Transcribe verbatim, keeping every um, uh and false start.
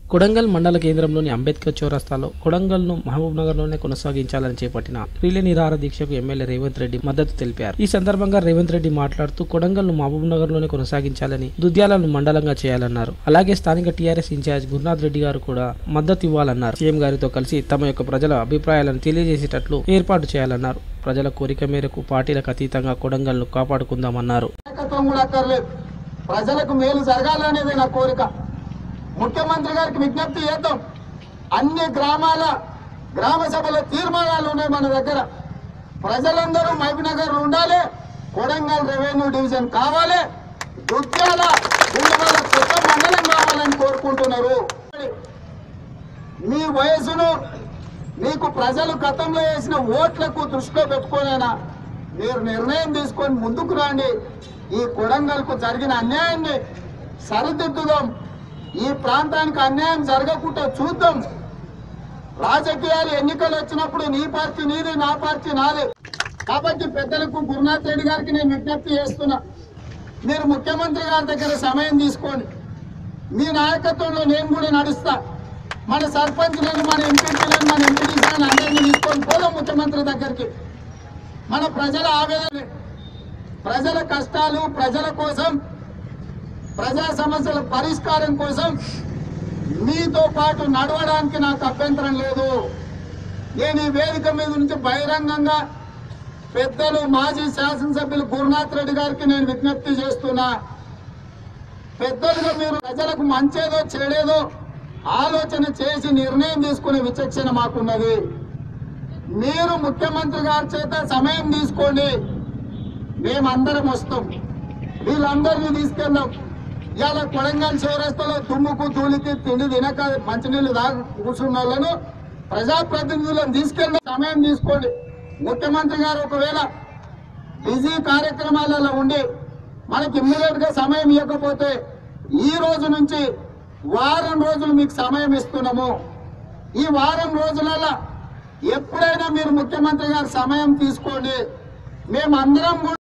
కొడంగల్ మండల కేంద్రంలోని అంబేద్కర్ చౌరస్తాలో కొడంగల్ను మహబూబ్ నగర్లోనే కొనసాగించాలని చేపట్టిన రిలే నిరాహార దీక్షకు ఎమ్మెల్యే రేవంత్ రెడ్డి మద్దతు తెలిపారు. ఈ సందర్భంగా రేవంత్ రెడ్డి మాట్లాడుతూ కొడంగల్ను మహబూబ్ నగర్లోనే కొనసాగించాలని, దుద్యాలను మండలంగా చేయాలన్నారు. అలాగే స్థానిక టీఆర్ఎస్ ఇన్ఛార్జ్ గురునాథ్ రెడ్డి గారు కూడా మద్దతు ఇవ్వాలన్నారు. సీఎం గారితో కలిసి తమ యొక్క ప్రజల అభిప్రాయాలను తెలియజేసేటట్లు ఏర్పాటు చేయాలన్నారు. ప్రజల కోరిక మేరకు పార్టీలకు అతీతంగా కొడంగల్ను కాపాడుకుందామన్నారు. ప్రజలకు మేలు జరగాలనేది నా కోరిక. ముఖ్యమంత్రి గారికి విజ్ఞప్తి చేద్దాం. అన్ని గ్రామాల గ్రామ సభల తీర్మానాలు ఉన్నాయి మన దగ్గర. ప్రజలందరూ మహబూబ్నగర్ ఉండాలి, కొడంగల్ రెవెన్యూ డివిజన్ కావాలి, దుద్యాల గుండెల కొత్త మండలం కావాలని కోరుకుంటున్నారు. మీ వయసును మీకు ప్రజలు గతంలో వేసిన ఓట్లకు దృష్టిలో పెట్టుకోనైనా మీరు నిర్ణయం తీసుకొని ముందుకు రండి. ఈ కొడంగల్కు జరిగిన అన్యాయాన్ని సరిదిద్దుదాం. ఈ ప్రాంతానికి అన్యాయం జరగకుండా చూద్దాం. రాజకీయాలు ఎన్నికలు వచ్చినప్పుడు నీ పార్టీ నీది, నా పార్టీ నాది. కాబట్టి పెద్దలకు గురునాథ్ రెడ్డి గారికి నేను విజ్ఞప్తి చేస్తున్నా, మీరు ముఖ్యమంత్రి గారి దగ్గర సమయం తీసుకోండి. మీ నాయకత్వంలో నేను కూడా నడుస్తా. మన సర్పంచ్లను, మన ఎంపీలను, మన ఎంపీలను అందరినీ తీసుకొని పోదాం ముఖ్యమంత్రి దగ్గరికి. మన ప్రజల ఆవేదన, ప్రజల కష్టాలు, ప్రజల కోసం, ప్రజా సమస్యల పరిష్కారం కోసం మీతో పాటు నడవడానికి నాకు అభ్యంతరం లేదు. నేను ఈ వేదిక మీద నుంచి బహిరంగంగా పెద్దలు మాజీ శాసనసభ్యులు గురునాథ్ రెడ్డి గారికి నేను విజ్ఞప్తి చేస్తున్నా. పెద్దలుగా మీరు ప్రజలకు మంచేదో చెడేదో ఆలోచన చేసి నిర్ణయం తీసుకునే విచక్షణ మాకున్నది. మీరు ముఖ్యమంత్రి గారి చేత సమయం తీసుకోండి, మేమందరం వస్తాం. వీళ్ళందరినీ తీసుకెళ్దాం. ఇవాళ కొడంగల్ చౌరస్తాలో తుమ్ముకు తూలికి తిండి తినక మంచినీళ్ళు దాకా కూర్చున్న వాళ్ళను ప్రజాప్రతినిధులను తీసుకెళ్ళి సమయం తీసుకోండి. ముఖ్యమంత్రి గారు ఒకవేళ బిజీ కార్యక్రమాలలో ఉండి మనకి ఇమ్మీడియట్ గా సమయం ఇవ్వకపోతే ఈ రోజు నుంచి వారం రోజులు మీకు సమయం ఇస్తున్నాము. ఈ వారం రోజులలో ఎప్పుడైనా మీరు ముఖ్యమంత్రి గారు సమయం తీసుకోండి. మేమందరం